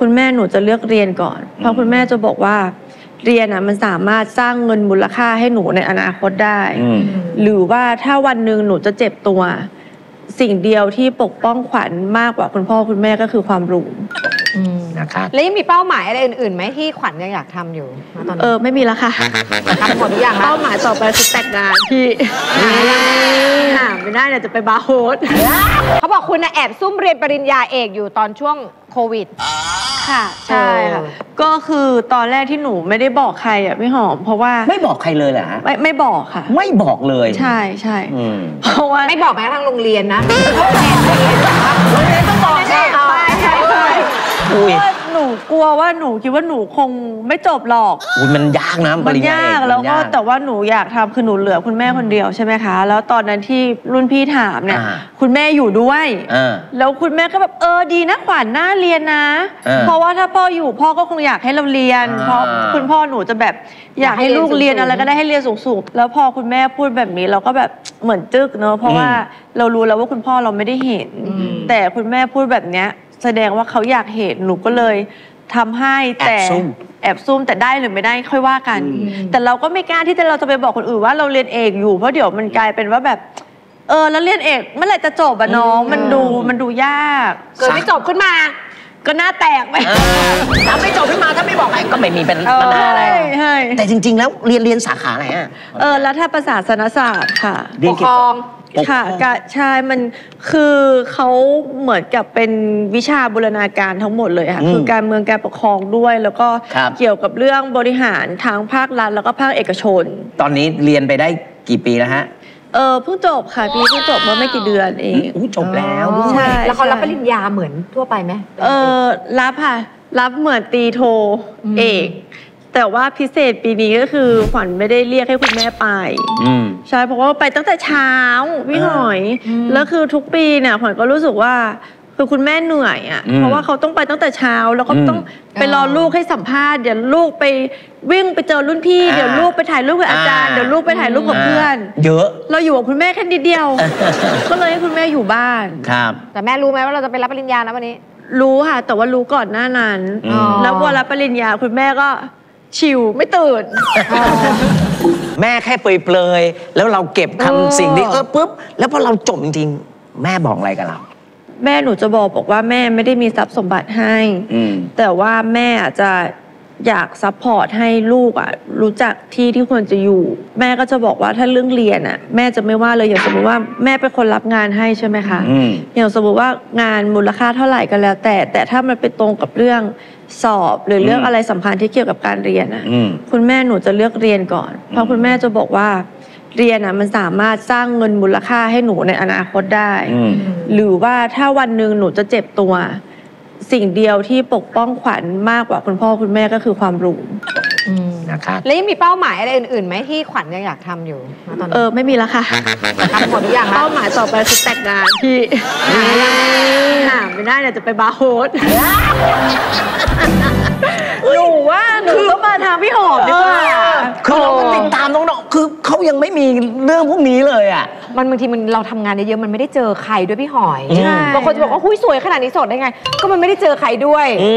คุณแม่หนูจะเลือกเรียนก่อนเพราะคุณแม่จะบอกว่าเรียนมันสามารถสร้างเงินมูลค่าให้หนูในอนาคตได้หรือว่าถ้าวันหนึ่งหนูจะเจ็บตัวสิ่งเดียวที่ปกป้องขวัญมากกว่าคุณพ่อคุณแม่ก็คือความรู้นะครับแล้วยังมีเป้าหมายอะไรอื่นๆไหมที่ขวัญยังอยากทำอยู่ตอนนี้ไม่มีแล้วค่ะทำหมดทุกอย่างแล้วเป้าหมายต่อไปคือแต่งงานพี่ไม่ได้เนี่ยจะไปบาร์โฮสเขาบอกคุณแอบซุ่มเรียนปริญญาเอกอยู่ตอนช่วงโควิดค่ะใช่ค่ะก็คือตอนแรกที่หนูไม่ได้บอกใครพี่หอมเพราะว่าไม่บอกใครเลยเหรอไม่บอกค่ะไม่บอกเลยใช่ใช่เพราะว่าไม่บอกแม้กระทั่งโรงเรียนนะโรงเรียนต้องบอกใช่หนูกลัวว่าหนูคิดว่าหนูคงไม่จบหรอกมันยากนะมันยากแล้วก็แต่ว่าหนูอยากทำคือหนูเหลือคุณแม่คนเดียวใช่ไหมคะแล้วตอนนั้นที่รุ่นพี่ถามเนี่ยคุณแม่อยู่ด้วยแล้วคุณแม่ก็แบบดีนะขวัญน่าเรียนนะเพราะว่าถ้าพ่ออยู่พ่อก็คงอยากให้เราเรียนเพราะคุณพ่อหนูจะแบบอยากให้ลูกเรียนอะไรก็ได้ให้เรียนสูงๆแล้วพอคุณแม่พูดแบบนี้เราก็แบบเหมือนจึ๊กเนอะเพราะว่าเรารู้แล้วว่าคุณพ่อเราไม่ได้เห็นแต่คุณแม่พูดแบบเนี้ยแสดงว่าเขาอยากเห็นหนูก็เลยทำให้แต่แอบซุ่มแต่ได้หรือไม่ได้ค่อยว่ากันแต่เราก็ไม่กล้าที่เราจะไปบอกคนอื่นว่าเราเรียนเอกอยู่เพราะเดี๋ยวมันกลายเป็นว่าแบบแล้วเรียนเอกเมื่อไหร่จะจบน้องมันดูยากเกิดไม่จบขึ้นมาก็หน้าแตกไปถ้าไม่จบขึ้นมาถ้าไม่บอกใครก็ไม่มีเป็นปัญหาอะไรแต่จริงๆแล้วเรียนสาขาไหนรัฐประศาสนศาสตร์ค่ะปกครองค่ะใช่มันคือเขาเหมือนกับเป็นวิชาบูรณาการทั้งหมดเลยค่ะคือการเมืองการปกครองด้วยแล้วก็เกี่ยวกับเรื่องบริหารทางภาครัฐแล้วก็ภาคเอกชนตอนนี้เรียนไปได้กี่ปีแล้วฮะเพิ่งจบค่ะพี่เพิ่งจบเมื่อไม่กี่เดือนเองจบแล้วใช่แล้วเขารับปริญญาเหมือนทั่วไปไหมรับค่ะรับเหมือนตีโทเอกแต่ว่าพิเศษปีนี้ก็คือขวัญไม่ได้เรียกให้คุณแม่ไปใช่เพราะว่าไปตั้งแต่เช้าพี่หน่อยแล้วคือทุกปีเนี่ยขวัญก็รู้สึกว่าคือคุณแม่เหนื่อยเพราะว่าเขาต้องไปตั้งแต่เช้าแล้วก็ต้องไปรอลูกให้สัมภาษณ์เดี๋ยวลูกไปวิ่งไปเจอรุ่นพี่เดี๋ยวลูกไปถ่ายรูปกับอาจารย์เดี๋ยวลูกไปถ่ายรูปกับเพื่อนเยอะเราอยู่กับคุณแม่แค่นิดเดียวก็เลยให้คุณแม่อยู่บ้านครับแต่แม่รู้ไหมว่าเราจะไปรับปริญญาแล้ววันนี้รู้ค่ะแต่ว่ารู้ก่อนหน้านั้นแล้วพอรับปริญญาคุณแม่ก็ชิวไม่ตื่นแม่แค่เปรยๆแล้วเราเก็บคำสิ่งที่ปุ๊บแล้วพอเราจบจริงๆแม่บอกอะไรกับเราแม่หนูจะบอกว่าแม่ไม่ได้มีทรัพย์สมบัติให้แต่ว่าแม่อาจจะอยากซัพพอร์ตให้ลูกรู้จักที่ควรจะอยู่แม่ก็จะบอกว่าถ้าเรื่องเรียนแม่จะไม่ว่าเลยอย่างสมมติว่าแม่เป็นคนรับงานให้ใช่ไหมคะอย่างสมมติว่างานมูลค่าเท่าไหร่ก็แล้วแต่ถ้ามันไปตรงกับเรื่องสอบหรือเรื่องอะไรสำคัญที่เกี่ยวกับการเรียนคุณแม่หนูจะเลือกเรียนก่อนเพราะคุณแม่จะบอกว่าเรียนมันสามารถสร้างเงินมูลค่าให้หนูในอนาคตได้หรือว่าถ้าวันหนึ่งหนูจะเจ็บตัวสิ่งเดียวที่ปกป้องขวัญมากกว่าคุณพ่อคุณแม่ก็คือความรู้นะครับแล้วยังมีเป้าหมายอะไรอื่นๆไหมที่ขวัญยังอยากทำอยู่ตอนนี้ไม่มีแล้วค่ะทำหมดทุกอย่างแล้วเป้าหมายต่อไปคือแต่งงานพี่ไม่ได้เนี่ยจะไปบาร์โฮสหนูว่าหนูต้องมาทางพี่หอมดีกว่าคือเราติดตามน้องๆคือเขายังไม่มีเรื่องพวกนี้เลยบางทีเราทำงานเยอะๆมันไม่ได้เจอใครด้วยพี่หอยบางคนจะบอกว่าหุ้ยสวยขนาดนี้โสดได้ไงก็มันไม่ได้เจอใครด้วย